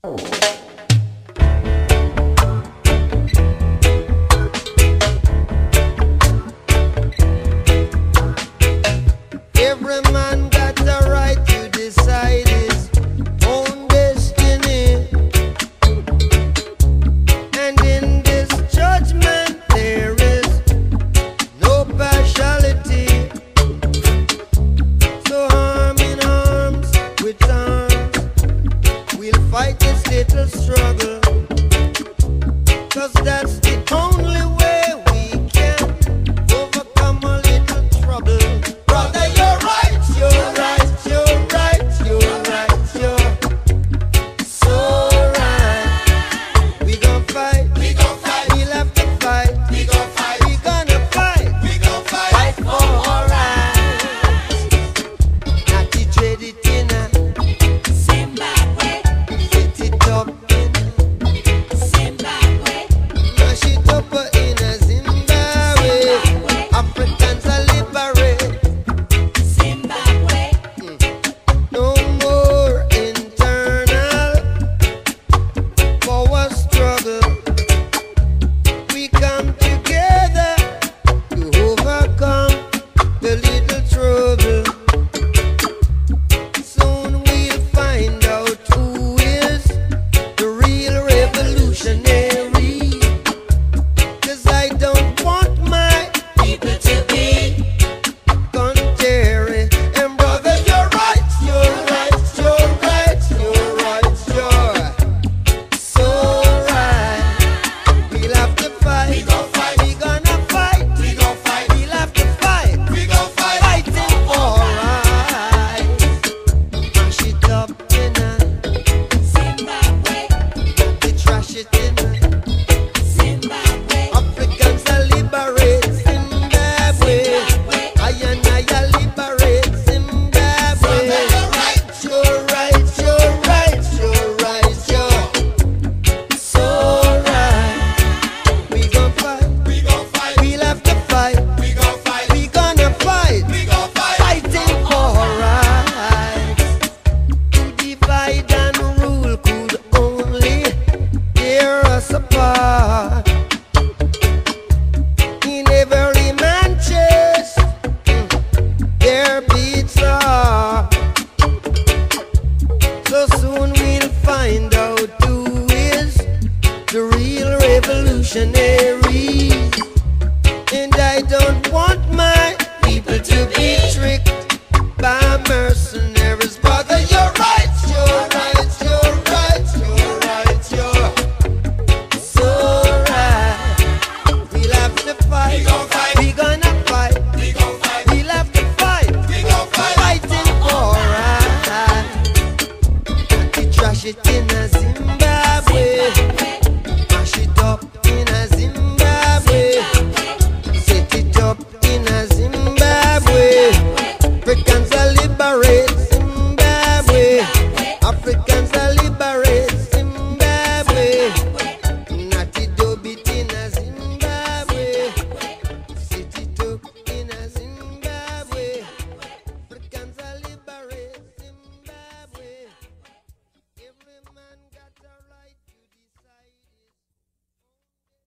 Every man got the right to decide his own destiny, and in this judgment there is no partiality. So arm in arms with arms, we'll fight this little struggle, 'cause that's the only way we can overcome a little trouble. Brother, you're right, you're right, you're right, you're right, you're so right. We gon' fight, we'll have to fight, we gonna fight, fight for our rights. Not to trade it in a Zimbabwe, set it up in Zimbabwe, mash it up in a Zimbabwe. Africans are liberate. Zimbabwe, No more internal power struggle. We come together to overcome the little trouble. Soon we'll find out who is the real revolutionary. 'Cause I don't want my people to be contrary. And brother, you're right, you're right, you're right, you're right, you're so right. We'll have to fight, we gonna fight, we'll have to fight, fighting for rights. Mash it up in a Zimbabwe, they trash it in a Zimbabwe, Africans are liberate Zimbabwe. I and I are liberate Zimbabwe. You're right, you're right, you're right, you're right, you're so right. We gon' fight, we'll have to fight, we gonna fight, fighting for rights. To divide and rule could only tear us apart. In every man's chest, there beats a heart. So soon we'll find out who is the real revolutionary.